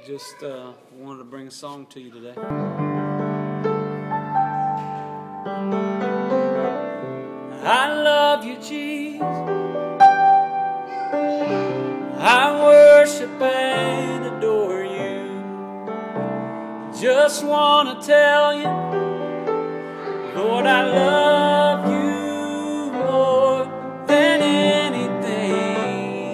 Just wanted to bring a song to you today. I love you, Jesus. I worship and adore you. Just want to tell you, Lord, I love you more than anything.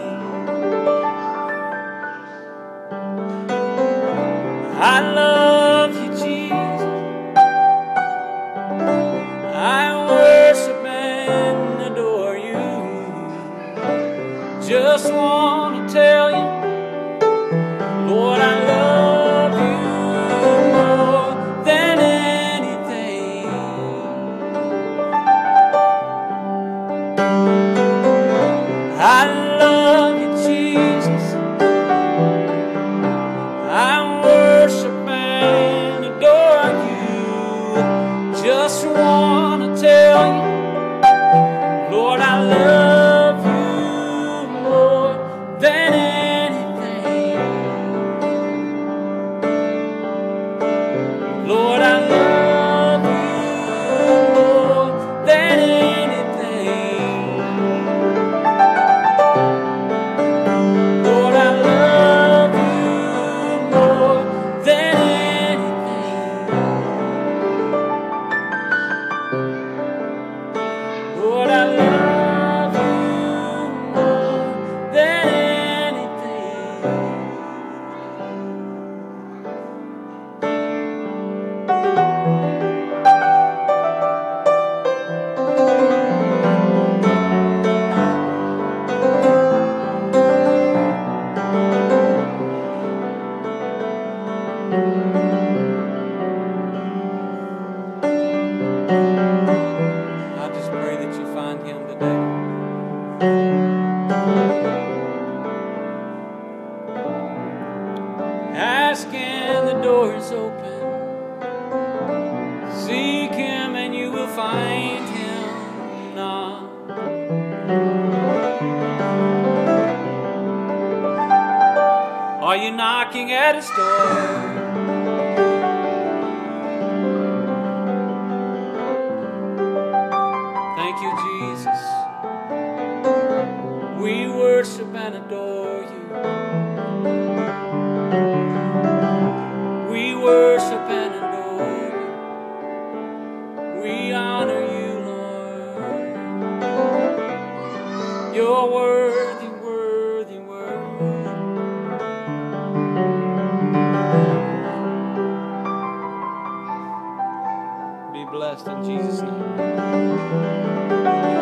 I love you, Jesus. I worship and adore you. Just want to tell you, Lord, I love you more than anything. I love you, Jesus. I worship and adore you. Just want to tell you, Lord, I love you more than anything. Lord, I love you more than anything. Lord, I love you more than anything. Lord, I love you more than anything. I just pray that you find Him today. Ask and the door is open. Seek Him and you will find Him. Knock. Are you knocking at His door? Thank you, Jesus. We worship and adore you. We worship and adore you. We honor you, Lord. You're worthy, worthy, worthy. Be blessed in Jesus' name.